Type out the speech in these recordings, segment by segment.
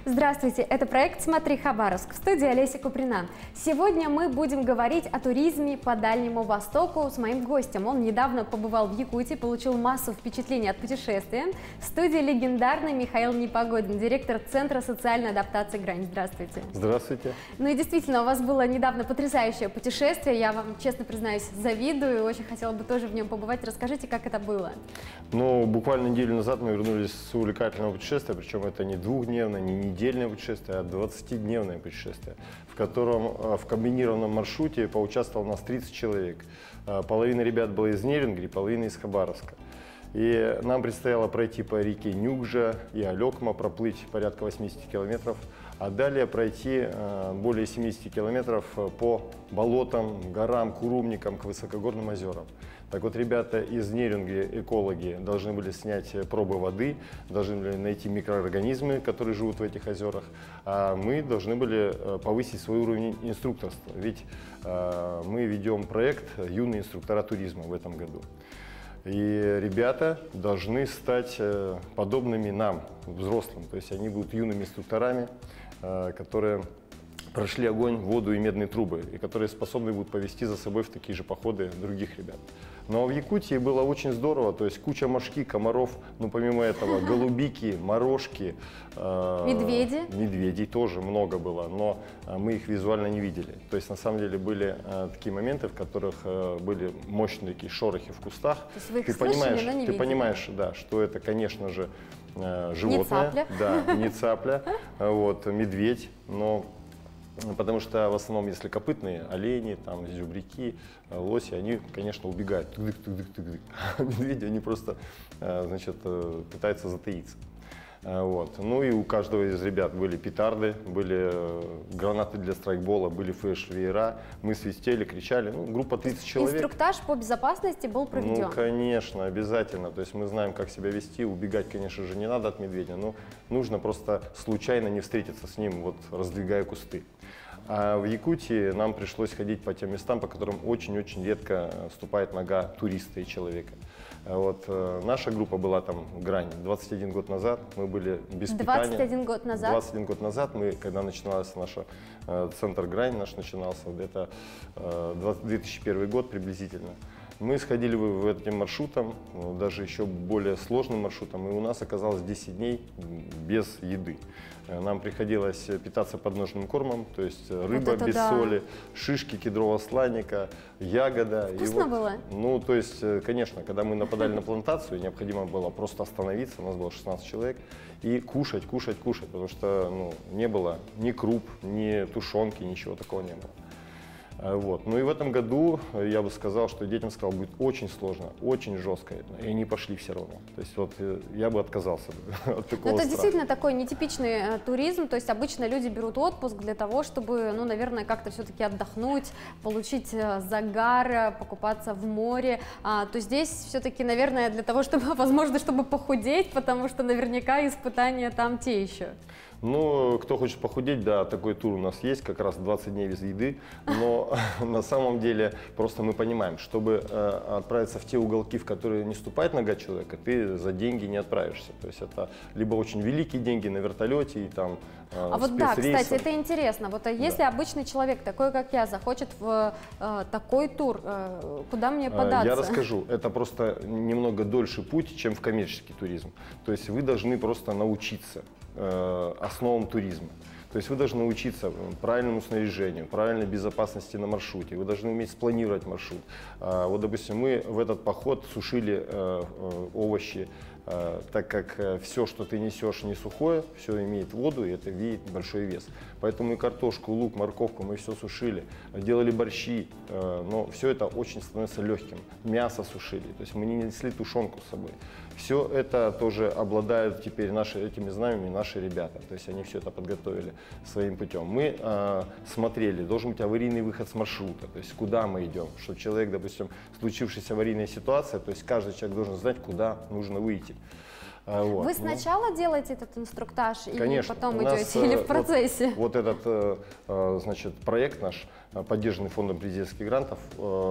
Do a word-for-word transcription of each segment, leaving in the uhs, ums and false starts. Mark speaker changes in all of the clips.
Speaker 1: Здравствуйте, это проект «Смотри, Хабаровск», в студии Олеся Куприна. Сегодня мы будем говорить о туризме по Дальнему Востоку с моим гостем. Он недавно побывал в Якутии, получил массу впечатлений от путешествия. В студии легендарный Михаил Непогодин, директор Центра социальной адаптации «Грань». Здравствуйте.
Speaker 2: Здравствуйте.
Speaker 1: Ну и действительно, у вас было недавно потрясающее путешествие. Я вам, честно признаюсь, завидую. Очень хотела бы тоже в нем побывать. Расскажите, как это было?
Speaker 2: Ну, буквально неделю назад мы вернулись с увлекательного путешествия, причем это не двухдневное, не недельное путешествие, а двадцатидневное путешествие, в котором в комбинированном маршруте поучаствовало у нас тридцать человек. Половина ребят была из Нерюнгри, половина из Хабаровска. И нам предстояло пройти по реке Нюкжа и Алекма, проплыть порядка восьмидесяти километров, а далее пройти более семидесяти километров по болотам, горам, курумникам, к высокогорным озерам. Так вот, ребята из Нерюнгри, экологи, должны были снять пробы воды, должны были найти микроорганизмы, которые живут в этих озерах, а мы должны были повысить свой уровень инструкторства, ведь мы ведем проект «Юные инструктора туризма» в этом году. И ребята должны стать подобными нам, взрослым, то есть они будут юными инструкторами, которые прошли огонь, воду и медные трубы, и которые способны будут повести за собой в такие же походы других ребят. Но в Якутии было очень здорово, то есть куча мошки, комаров, ну помимо этого голубики, морожки. Э,
Speaker 1: медведи?
Speaker 2: Медведей тоже много было, но мы их визуально не видели. То есть на самом деле были э, такие моменты, в которых э, были мощные такие шорохи в кустах.
Speaker 1: То есть вы их
Speaker 2: ты
Speaker 1: слышали,
Speaker 2: понимаешь,
Speaker 1: но не
Speaker 2: ты
Speaker 1: видели.
Speaker 2: понимаешь, да, что это, конечно же, э, животное.
Speaker 1: Не цапля.
Speaker 2: Да, не цапля, вот, медведь, но... Потому что в основном, если копытные, олени, там, зюбряки, лоси, они, конечно, убегают. Тык-дык, тык-дык, тык-дык. А медведи, они просто, значит, пытаются затаиться. Вот. Ну и у каждого из ребят были петарды, были гранаты для страйкбола, были флеш-веера. Мы свистели, кричали. Ну, группа тридцать человек.
Speaker 1: Инструктаж по безопасности был проведен?
Speaker 2: Ну, конечно, обязательно. То есть мы знаем, как себя вести. Убегать, конечно же, не надо от медведя, но нужно просто случайно не встретиться с ним, вот раздвигая кусты. А в Якутии нам пришлось ходить по тем местам, по которым очень-очень редко ступает нога туриста и человека. Вот, э, наша группа была там «Грань» двадцать один год назад, мы были без питания.
Speaker 1: двадцать один год назад?
Speaker 2: двадцать один год назад, мы, когда начинался наш э, центр «Грань», наш начинался, где-то э, две тысячи первый год приблизительно. Мы сходили в, в этим маршрутом, даже еще более сложным маршрутом, и у нас оказалось десять дней без еды. Нам приходилось питаться подножным кормом, то есть рыба
Speaker 1: вот
Speaker 2: без
Speaker 1: да.
Speaker 2: соли, шишки кедрового сланника, ягода.
Speaker 1: Вкусно
Speaker 2: и вот,
Speaker 1: было?
Speaker 2: Ну, то есть, конечно, когда мы нападали на плантацию, необходимо было просто остановиться, у нас было шестнадцать человек, и кушать, кушать, кушать, потому что ну, не было ни круп, ни тушенки, ничего такого не было. Вот. Ну и в этом году я бы сказал, что детям сказал, будет очень сложно, очень жестко, и они пошли все равно. То есть вот я бы отказался от такого.
Speaker 1: Но это
Speaker 2: страха.
Speaker 1: действительно такой нетипичный э, туризм, то есть обычно люди берут отпуск для того, чтобы, ну, наверное, как-то все-таки отдохнуть, получить э, загар, э, покупаться в море. А, то здесь все-таки, наверное, для того, чтобы, возможно, чтобы похудеть, потому что наверняка испытания там те еще.
Speaker 2: Ну, кто хочет похудеть, да, такой тур у нас есть, как раз двадцать дней без еды, но на самом деле просто мы понимаем, чтобы э, отправиться в те уголки, в которые не ступает нога человека, ты за деньги не отправишься. То есть это либо очень великие деньги на вертолете и там э,
Speaker 1: А вот да,
Speaker 2: спецрейсы.
Speaker 1: кстати, это интересно. Вот а если
Speaker 2: Да.
Speaker 1: обычный человек, такой как я, захочет в э, такой тур, э, куда мне податься?
Speaker 2: Я расскажу. Это просто немного дольше путь, чем в коммерческий туризм. То есть вы должны просто научиться э, основам туризма. То есть вы должны учиться правильному снаряжению, правильной безопасности на маршруте, вы должны уметь спланировать маршрут. Вот, допустим, мы в этот поход сушили овощи, так как все, что ты несешь, не сухое, все имеет воду, и это имеет большой вес. Поэтому и картошку, лук, морковку мы все сушили, делали борщи, но все это очень становится легким. Мясо сушили, то есть мы не несли тушенку с собой. Все это тоже обладают теперь наши, этими знаниями наши ребята, то есть они все это подготовили своим путем. Мы э, смотрели, должен быть аварийный выход с маршрута, то есть куда мы идем, чтобы человек, допустим, случившаяся аварийная ситуация, то есть каждый человек должен знать, куда нужно выйти. Вот.
Speaker 1: Вы сначала ну, делаете этот инструктаж,
Speaker 2: конечно,
Speaker 1: и потом
Speaker 2: у нас,
Speaker 1: идете, или в процессе?
Speaker 2: Вот, вот этот значит, проект наш, поддержанный фондом президентских грантов,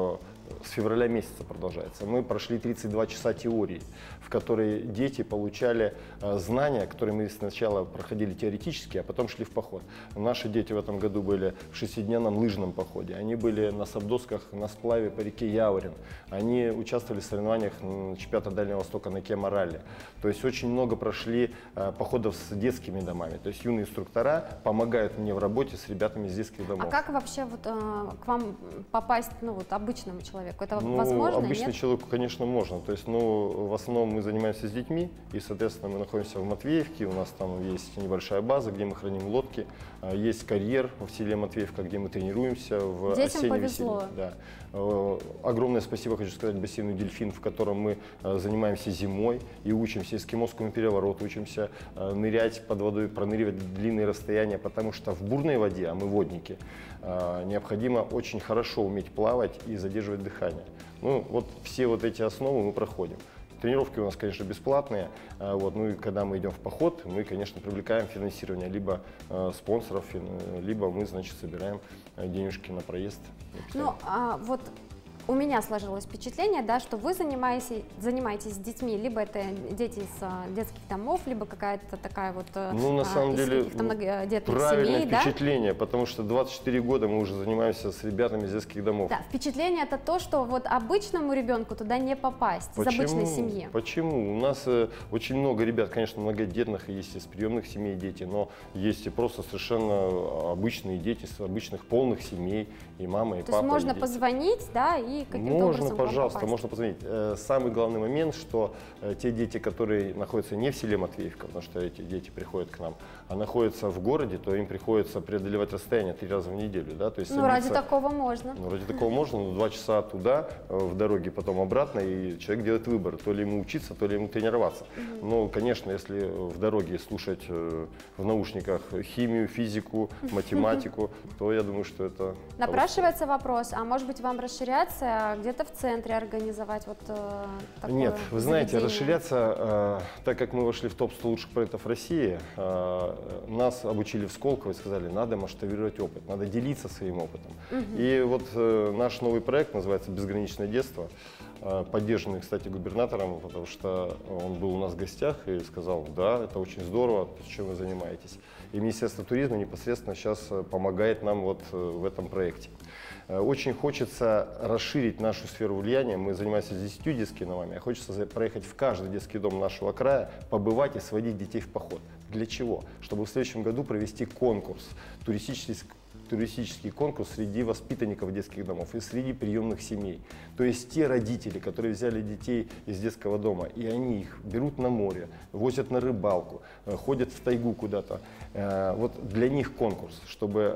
Speaker 2: с февраля месяца продолжается. Мы прошли тридцать два часа теории, в которой дети получали знания, которые мы сначала проходили теоретически, а потом шли в поход. Наши дети в этом году были в шестидневном лыжном походе. Они были на сабдосках на сплаве по реке Яворин. Они участвовали в соревнованиях чемпионата Дальнего Востока на Кемарале. То есть очень много прошли походов с детскими домами. То есть юные инструктора помогают мне в работе с ребятами из детских домов.
Speaker 1: А как вообще вот, э, к вам попасть, ну, вот, обычному человеку? Это
Speaker 2: ну,
Speaker 1: возможно?
Speaker 2: Обычному
Speaker 1: нет?
Speaker 2: человеку, конечно, можно. То есть, ну, в основном мы занимаемся с детьми, и, соответственно, мы находимся в Матвеевке. У нас там есть небольшая база, где мы храним лодки. Есть карьер в селе Матвеевка, где мы тренируемся в
Speaker 1: Детям
Speaker 2: осеннем
Speaker 1: повезло.
Speaker 2: весеннем. Да. Огромное спасибо хочу сказать бассейну «Дельфин», в котором мы занимаемся зимой и учимся эскимосскому перевороту, учимся нырять под водой, проныривать длинные расстояния, потому что в бурной воде, а мы водники, необходимо очень хорошо уметь плавать и задерживать дыхание. Ну, вот все вот эти основы мы проходим. Тренировки у нас, конечно, бесплатные. Вот, ну и когда мы идем в поход, мы, конечно, привлекаем финансирование либо э, спонсоров, либо мы, значит, собираем денежки на проезд.
Speaker 1: Ну, а вот у меня сложилось впечатление, да, что вы занимаетесь, занимаетесь с детьми, либо это дети из а, детских домов, либо какая-то такая вот
Speaker 2: ну, на самом
Speaker 1: а,
Speaker 2: деле,
Speaker 1: многодетных
Speaker 2: правильное
Speaker 1: семей,
Speaker 2: впечатление,
Speaker 1: да?
Speaker 2: потому что двадцать четыре года мы уже занимаемся с ребятами из детских домов.
Speaker 1: Да, впечатление это то, что вот обычному ребенку туда не попасть,
Speaker 2: Почему?
Speaker 1: из обычной семьи.
Speaker 2: Почему? У нас э, очень много ребят, конечно, многодетных, есть из приемных семей дети, но есть и просто совершенно обычные дети с обычных полных семей, и мама, и
Speaker 1: то
Speaker 2: папа.
Speaker 1: То есть можно
Speaker 2: и
Speaker 1: позвонить, да, и каким-то
Speaker 2: можно,
Speaker 1: образом
Speaker 2: пожалуйста,
Speaker 1: попасть.
Speaker 2: можно позвонить. Э, Самый главный момент, что э, те дети, которые находятся не в селе Матвеевка, потому что эти дети приходят к нам, а находятся в городе, то им приходится преодолевать расстояние три раза в неделю. Да? То есть
Speaker 1: ну,
Speaker 2: садиться,
Speaker 1: ради такого можно.
Speaker 2: Ну, ради такого можно, но два часа туда, э, в дороге, потом обратно, и человек делает выбор, то ли ему учиться, то ли ему тренироваться. Mm-hmm. Но, конечно, если в дороге слушать э, в наушниках химию, физику, математику, то я думаю, что это...
Speaker 1: Напрашивается вопрос, а может быть вам расширяться, где-то в центре организовать вот э, такое
Speaker 2: Нет, вы знаете,
Speaker 1: заведение?
Speaker 2: расширяться, э, так как мы вошли в топ сто лучших проектов России, э, нас обучили в Сколково и сказали, надо масштабировать опыт, надо делиться своим опытом. Угу. И вот э, наш новый проект называется «Безграничное детство», э, поддержанный, кстати, губернатором, потому что он был у нас в гостях и сказал, да, это очень здорово, чем вы занимаетесь. И Министерство туризма непосредственно сейчас помогает нам вот в этом проекте. Очень хочется расширить нашу сферу влияния. Мы занимаемся десятью детскими домами, а хочется проехать в каждый детский дом нашего края, побывать и сводить детей в поход. Для чего? Чтобы в следующем году провести конкурс, туристический туристический конкурс среди воспитанников детских домов и среди приемных семей. То есть те родители, которые взяли детей из детского дома, и они их берут на море, возят на рыбалку, ходят в тайгу куда-то. Вот для них конкурс, чтобы...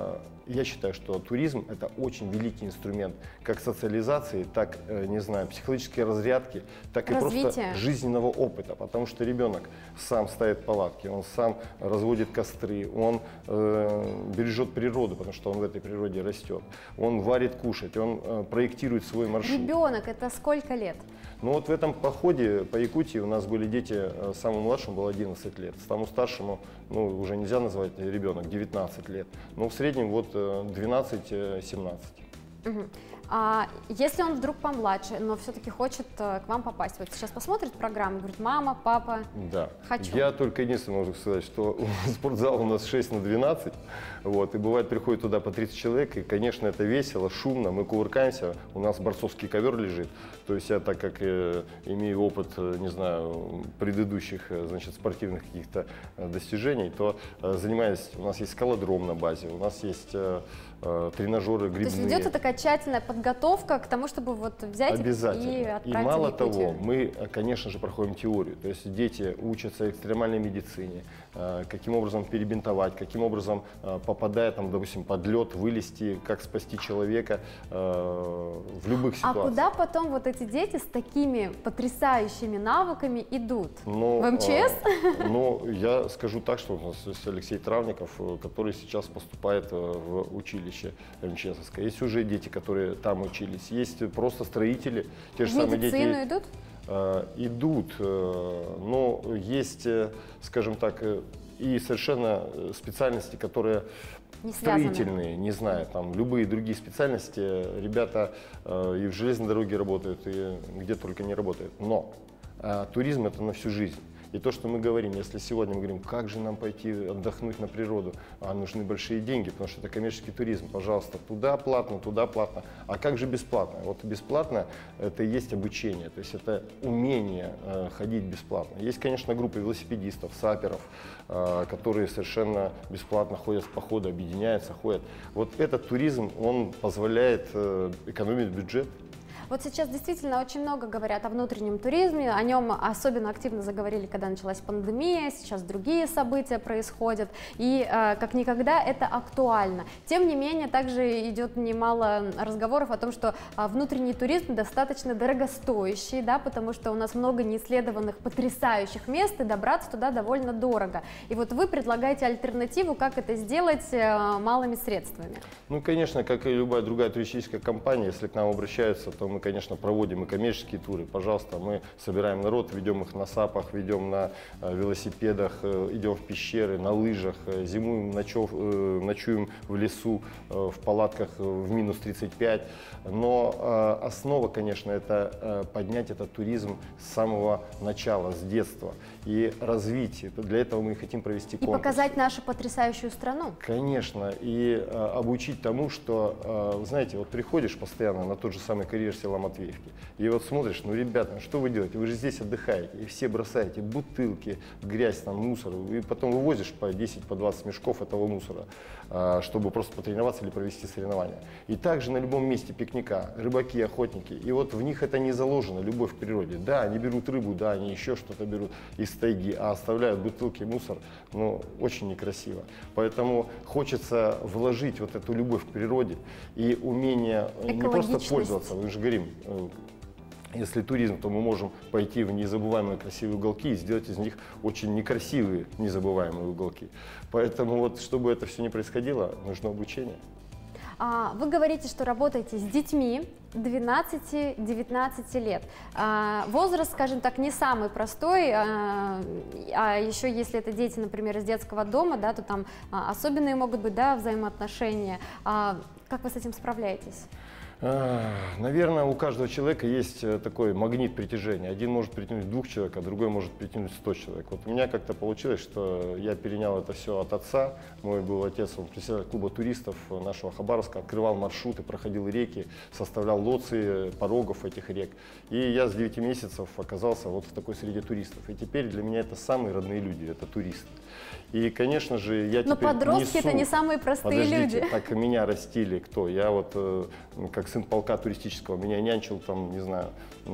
Speaker 2: Я считаю, что туризм – это очень великий инструмент как социализации, так, не знаю, психологической разрядки, так и
Speaker 1: развития.
Speaker 2: Просто жизненного опыта. Потому что ребенок сам ставит палатки, он сам разводит костры, он э, бережет природу, потому что он в этой природе растет. Он варит кушать, он э, проектирует свой маршрут.
Speaker 1: Ребенок – это сколько лет?
Speaker 2: Ну вот в этом походе по Якутии у нас были дети, самому младшему было одиннадцать лет, самому старшему, ну уже нельзя назвать ребенок, девятнадцать лет, но в среднем вот двенадцать-семнадцать.
Speaker 1: Угу. А если он вдруг помладше, но все-таки хочет к вам попасть, вот сейчас посмотрит программу, говорит, мама, папа,
Speaker 2: да.
Speaker 1: хочу.
Speaker 2: Я только единственное могу сказать, что спортзал у нас шесть на двенадцать, вот, и бывает приходит туда по тридцать человек, и, конечно, это весело, шумно, мы кувыркаемся, у нас борцовский ковер лежит, то есть я, так как э, имею опыт, не знаю, предыдущих, значит, спортивных каких-то достижений, то э, занимаюсь, у нас есть скалодром на базе, у нас есть э, э, тренажеры грибные.
Speaker 1: То есть ведется такая тщательная подготовка к тому, чтобы вот взять и отправить.
Speaker 2: И мало того, мы, конечно же, проходим теорию. То есть дети учатся экстремальной медицине, каким образом перебинтовать, каким образом, попадая, там, допустим, под лед, вылезти, как спасти человека в любых ситуациях.
Speaker 1: А куда потом вот эти дети с такими потрясающими навыками идут?
Speaker 2: Но,
Speaker 1: в эм че эс?
Speaker 2: Ну, я скажу так, что у нас есть Алексей Травников, который сейчас поступает в училище эм че эсовское. Есть уже дети, которые там учились, есть просто строители, те же
Speaker 1: в
Speaker 2: самые дети.
Speaker 1: медицину идут?
Speaker 2: Идут, но есть, скажем так, и совершенно специальности, которые
Speaker 1: не связаны.
Speaker 2: Строительные, не знаю, там любые другие специальности, ребята э, и в железной дороге работают, и где только не работают. Но э, туризм – это на всю жизнь. И то, что мы говорим, если сегодня мы говорим, как же нам пойти отдохнуть на природу, а нужны большие деньги, потому что это коммерческий туризм, пожалуйста, туда платно, туда платно. А как же бесплатно? Вот бесплатно – это и есть обучение, то есть это умение э, ходить бесплатно. Есть, конечно, группы велосипедистов, саперов, э, которые совершенно бесплатно ходят в походы, объединяются, ходят. Вот этот туризм, он позволяет э, экономить бюджет.
Speaker 1: Вот сейчас действительно очень много говорят о внутреннем туризме, о нем особенно активно заговорили, когда началась пандемия, сейчас другие события происходят, и э, как никогда это актуально. Тем не менее, также идет немало разговоров о том, что э, внутренний туризм достаточно дорогостоящий, да, потому что у нас много неисследованных потрясающих мест, и добраться туда довольно дорого. И вот вы предлагаете альтернативу, как это сделать э, малыми средствами.
Speaker 2: Ну, конечно, как и любая другая туристическая компания, если к нам обращаются, то мы, конечно, проводим и коммерческие туры. Пожалуйста, мы собираем народ, ведем их на сапах, ведем на э, велосипедах, э, идем в пещеры, на лыжах, э, зимуем, ночев, э, ночуем в лесу, э, в палатках э, в минус тридцать пять. Но э, основа, конечно, это э, поднять этот туризм с самого начала, с детства и развить. Для этого мы хотим провести конкурсы.
Speaker 1: И показать нашу потрясающую страну.
Speaker 2: Конечно, и э, обучить тому, что, э, знаете, вот приходишь постоянно на тот же самый карьер села Матвеевки, и вот смотришь, ну, ребята, что вы делаете? Вы же здесь отдыхаете, и все бросаете бутылки, грязь, там, мусор, и потом вывозишь по десять, по двадцать мешков этого мусора, э, чтобы просто потренироваться или провести соревнования. И также на любом месте пикника рыбаки, охотники, и вот в них это не заложено, любовь к природе. Да, они берут рыбу, да, они еще что-то берут из тайги, а оставляют бутылки, мусор, ну, очень некрасиво. Поэтому хочется вложить вот эту любовь к природе и умение не просто пользоваться, мы же говорим, если туризм, то мы можем пойти в незабываемые красивые уголки и сделать из них очень некрасивые незабываемые уголки. Поэтому вот, чтобы это все не происходило, нужно обучение.
Speaker 1: Вы говорите, что работаете с детьми двенадцати-девятнадцати лет. Возраст, скажем так, не самый простой, а еще если это дети, например, из детского дома, да, то там особенные могут быть, да, взаимоотношения. Как вы с этим справляетесь?
Speaker 2: Наверное, у каждого человека есть такой магнит притяжения. Один может притянуть двух человек, а другой может притянуть сто человек. Вот у меня как-то получилось, что я перенял это все от отца. Мой был отец, он председатель клуба туристов нашего Хабаровска, открывал маршруты, проходил реки, составлял лоции порогов этих рек. И я с девяти месяцев оказался вот в такой среде туристов. И теперь для меня это самые родные люди, это туристы. И, конечно же, я
Speaker 1: Но
Speaker 2: теперь
Speaker 1: подростки
Speaker 2: несу...
Speaker 1: это не самые простые
Speaker 2: Подождите,
Speaker 1: люди.
Speaker 2: так меня растили кто? Я вот, как сын полка туристического, меня нянчил там, не знаю,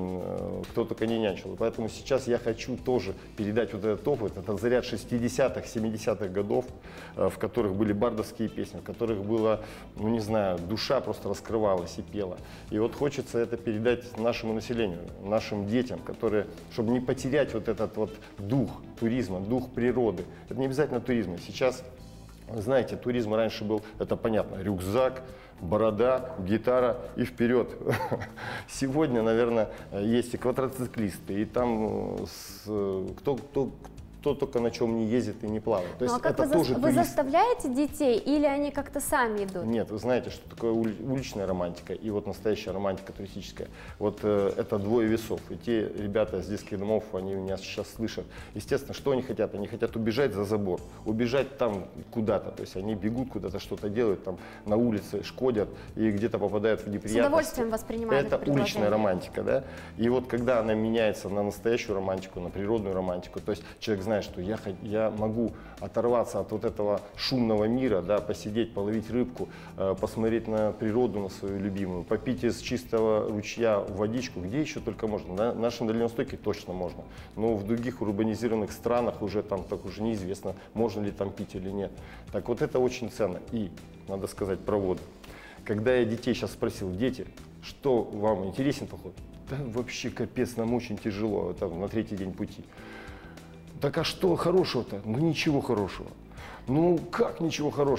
Speaker 2: кто только не нянчил. Поэтому сейчас я хочу тоже передать вот этот опыт, этот заряд шестидесятых, семидесятых годов, в которых были бардовские песни, в которых была, ну не знаю, душа просто раскрывалась и пела. И вот хочется это передать нашему населению, нашим детям, которые, чтобы не потерять вот этот вот дух туризма, дух природы. Это не обязательно туризм. Сейчас, знаете, туризм раньше был, это понятно, рюкзак, борода, гитара и вперед. Сегодня, наверное, есть и квадроциклисты, и там кто, кто, кто только на чем не ездит и не плавает. То
Speaker 1: ну,
Speaker 2: есть
Speaker 1: а как
Speaker 2: это
Speaker 1: вы,
Speaker 2: тоже
Speaker 1: за... вы
Speaker 2: турист.
Speaker 1: заставляете детей или они как-то сами идут?
Speaker 2: Нет, вы знаете, что такое уличная романтика и вот настоящая романтика туристическая. Вот э, это двое весов. И те ребята с детских домов, они меня сейчас слышат. Естественно, что они хотят? Они хотят убежать за забор, убежать там куда-то. То есть они бегут куда-то, что-то делают, там на улице шкодят и где-то попадают в неприятности.
Speaker 1: С удовольствием воспринимают
Speaker 2: это
Speaker 1: это
Speaker 2: уличная романтика, да? И вот когда она меняется на настоящую романтику, на природную романтику, то есть человек знает, что я, я могу оторваться от вот этого шумного мира, да, посидеть, половить рыбку, э, посмотреть на природу, на свою любимую, попить из чистого ручья водичку, где еще только можно. Да? В нашем Дальнем Востоке точно можно, но в других урбанизированных странах уже там так уже неизвестно, можно ли там пить или нет. Так вот это очень ценно. И, надо сказать, про воду. Когда я детей сейчас спросил, дети, что вам интересен поход? Да вообще капец, нам очень тяжело, там, на третий день пути. Так а что хорошего-то? Ну ничего хорошего. Ну как ничего хорошего?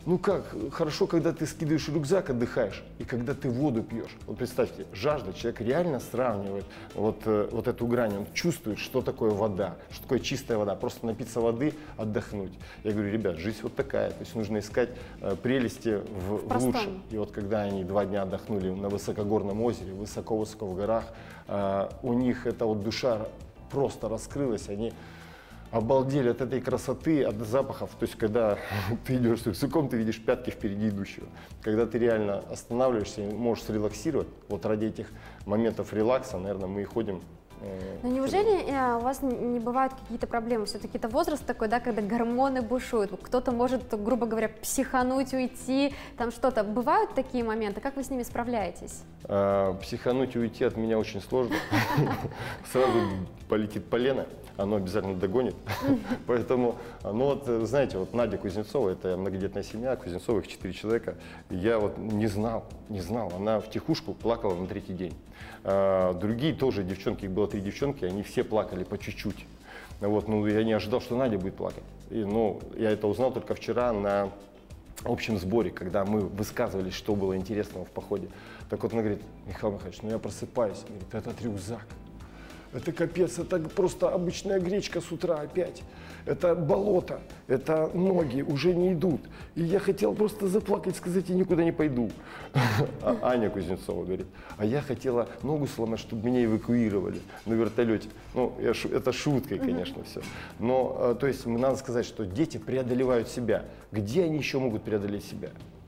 Speaker 2: Ну как, хорошо, когда ты скидываешь рюкзак, отдыхаешь, и когда ты воду пьешь. Вот представьте, жажда, человек реально сравнивает вот, э, вот эту грань, он чувствует, что такое вода, что такое чистая вода, просто напиться воды, отдохнуть. Я говорю, ребят, жизнь вот такая, то есть нужно искать э, прелести в, в лучшем. И вот когда они два дня отдохнули на высокогорном озере, высоко-высоко в горах, э, у них эта вот душа просто раскрылась, они обалдели от этой красоты, от запахов. То есть, когда ты идешь с рюкзаком, ты видишь пятки впереди идущего. Когда ты реально останавливаешься и можешь срелаксировать, вот ради этих моментов релакса, наверное, мы и ходим. Э,
Speaker 1: Но неужели э, у вас не бывают какие-то проблемы? Все-таки это возраст такой, да, когда гормоны бушуют. Кто-то может, грубо говоря, психануть, уйти, там что-то. Бывают такие моменты? Как вы с ними справляетесь?
Speaker 2: Э, психануть и уйти от меня очень сложно. Сразу полетит полено. Оно обязательно догонит. Поэтому, ну вот, знаете, вот Надя Кузнецова, это многодетная семья, Кузнецова, их четыре человека. Я вот не знал, не знал. Она втихушку плакала на третий день. А, другие тоже девчонки, их было три девчонки, они все плакали по чуть-чуть. Вот, ну, я не ожидал, что Надя будет плакать. И, ну, я это узнал только вчера на общем сборе, когда мы высказывались, что было интересного в походе. Так вот она говорит, Михаил Михайлович, ну я просыпаюсь, говорит, этот рюкзак. Это капец, это просто обычная гречка с утра опять. Это болото, это ноги уже не идут. И я хотел просто заплакать, сказать, я никуда не пойду. А Аня Кузнецова говорит, а я хотела ногу сломать, чтобы меня эвакуировали на вертолете. Ну, я шу, это шуткой, конечно, все. Но, то есть, надо сказать, что дети преодолевают себя. Где они еще могут преодолеть себя?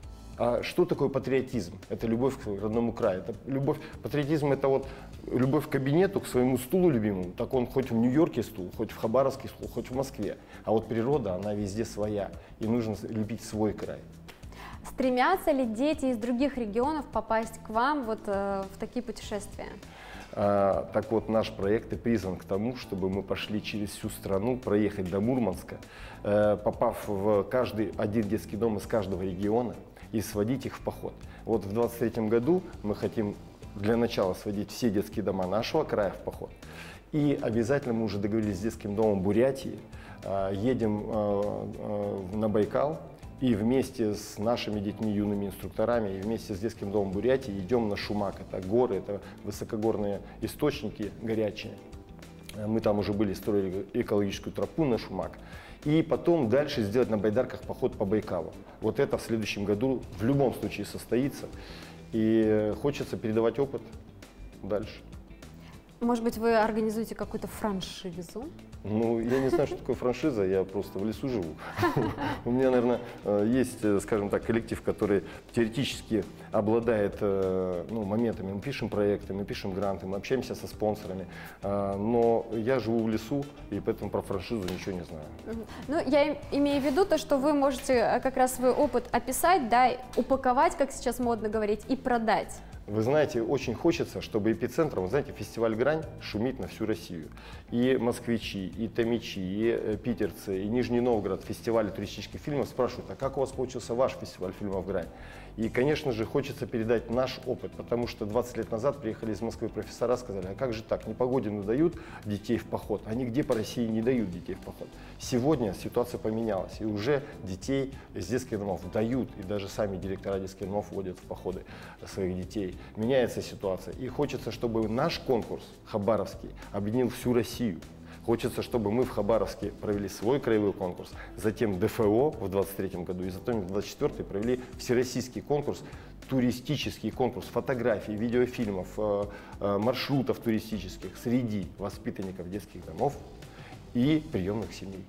Speaker 2: А что такое патриотизм? Это любовь к родному краю. Это любовь. Патриотизм – это вот любовь к кабинету, к своему стулу любимому. Так он хоть в Нью-Йорке стул, хоть в Хабаровске стул, хоть в Москве. А вот природа, она везде своя. И нужно любить свой край.
Speaker 1: Стремятся ли дети из других регионов попасть к вам вот, э, в такие путешествия?
Speaker 2: А, так вот, наш проект и призван к тому, чтобы мы пошли через всю страну, проехать до Мурманска, э, попав в каждый один детский дом из каждого региона, и сводить их в поход. Вот в двадцать третьем году мы хотим для начала сводить все детские дома нашего края в поход. И обязательно мы уже договорились с детским домом Бурятии, едем на Байкал и вместе с нашими детьми, юными инструкторами, и вместе с детским домом Бурятии идем на Шумак. Это горы, это высокогорные источники горячие. Мы там уже были, строили экологическую тропу на Шумак. И потом дальше сделать на байдарках поход по Байкалу. Вот это в следующем году в любом случае состоится. И хочется передавать опыт дальше.
Speaker 1: Может быть, вы организуете какую-то франшизу?
Speaker 2: Ну, я не знаю, что такое франшиза, я просто в лесу живу. У меня, наверное, есть, скажем так, коллектив, который теоретически обладает ну, моментами. Мы пишем проекты, мы пишем гранты, мы общаемся со спонсорами. Но я живу в лесу, и поэтому про франшизу ничего не знаю.
Speaker 1: Ну, я имею в виду то, что вы можете как раз свой опыт описать, да, упаковать, как сейчас модно говорить, и продать.
Speaker 2: Вы знаете, очень хочется, чтобы эпицентром, вы знаете, фестиваль «Грань» шумит на всю Россию. И москвичи, и томичи, и питерцы, и Нижний Новгород, фестивали туристических фильмов спрашивают, а как у вас получился ваш фестиваль фильмов «Грань»? И, конечно же, хочется передать наш опыт, потому что двадцать лет назад приехали из Москвы профессора, сказали, а как же так, Непогодину дают детей в поход, а нигде по России не дают детей в поход. Сегодня ситуация поменялась, и уже детей из детских домов дают, и даже сами директора детских домов водят в походы своих детей. Меняется ситуация, и хочется, чтобы наш конкурс хабаровский объединил всю Россию. Хочется, чтобы мы в Хабаровске провели свой краевой конкурс, затем ДФО в двадцать третьем году, и затем в двадцать четвёртом провели всероссийский конкурс, туристический конкурс фотографий, видеофильмов, маршрутов туристических среди воспитанников детских домов и приемных семей.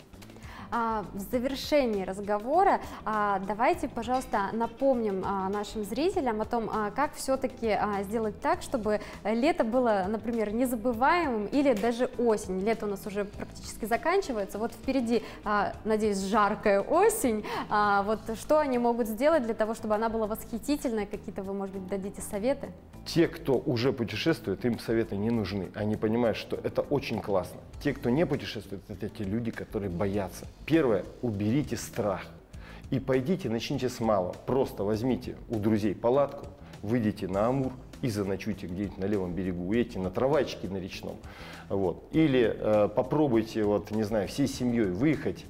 Speaker 1: В завершении разговора давайте, пожалуйста, напомним нашим зрителям о том, как все-таки сделать так, чтобы лето было, например, незабываемым, или даже осень. Лето у нас уже практически заканчивается, вот впереди, надеюсь, жаркая осень. Вот что они могут сделать для того, чтобы она была восхитительной? Какие-то вы, может быть, дадите советы?
Speaker 2: Те, кто уже путешествует, им советы не нужны. Они понимают, что это очень классно. Те, кто не путешествует, это те люди, которые боятся. Первое, уберите страх и пойдите, начните с малого. Просто возьмите у друзей палатку, выйдите на Амур и заночуйте где-нибудь на левом берегу, уедете на трамвайчике на речном. Вот. Или э, попробуйте, вот, не знаю, всей семьей выехать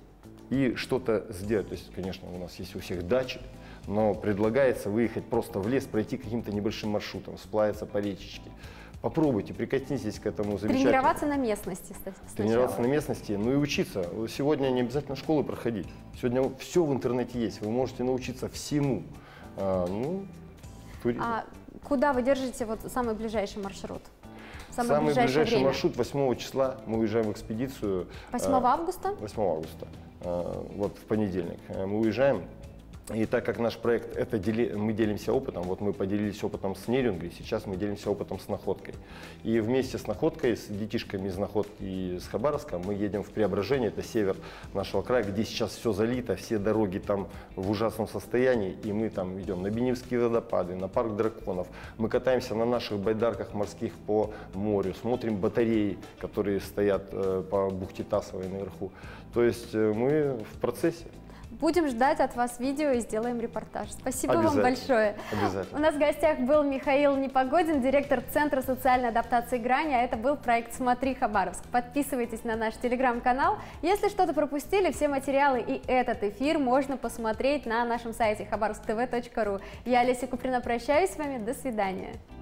Speaker 2: и что-то сделать. То есть, конечно, у нас есть у всех дачи, но предлагается выехать просто в лес, пройти каким-то небольшим маршрутом, сплавиться по речечке. Попробуйте, прикоснитесь к этому замечательному.
Speaker 1: Тренироваться на местности сначала.
Speaker 2: Тренироваться на местности, ну и учиться. Сегодня не обязательно школы проходить. Сегодня все в интернете есть, вы можете научиться всему. А, ну,
Speaker 1: а куда вы держите вот самый ближайший маршрут? Самое
Speaker 2: Самый
Speaker 1: ближайшее
Speaker 2: ближайший
Speaker 1: время?
Speaker 2: маршрут восьмого числа. Мы уезжаем в экспедицию.
Speaker 1: восьмого августа?
Speaker 2: восьмого августа. Вот в понедельник. Мы уезжаем. И так как наш проект, это дели, мы делимся опытом, вот мы поделились опытом с Нерюнгри, сейчас мы делимся опытом с Находкой. И вместе с Находкой, с детишками из Находки и с Хабаровска мы едем в Преображение, это север нашего края, где сейчас все залито, все дороги там в ужасном состоянии. И мы там идем на Беневские водопады, на парк драконов. Мы катаемся на наших байдарках морских по морю, смотрим батареи, которые стоят э, по бухте Тасовой наверху. То есть э, мы в процессе.
Speaker 1: Будем ждать от вас видео и сделаем репортаж. Спасибо вам большое.
Speaker 2: Обязательно.
Speaker 1: У нас в гостях был Михаил Непогодин, директор Центра социальной адаптации «Грани», а это был проект «Смотри, Хабаровск». Подписывайтесь на наш телеграм-канал. Если что-то пропустили, все материалы и этот эфир можно посмотреть на нашем сайте хабаровск тэ вэ точка ру. Я, Олеся Куприна, прощаюсь с вами. До свидания.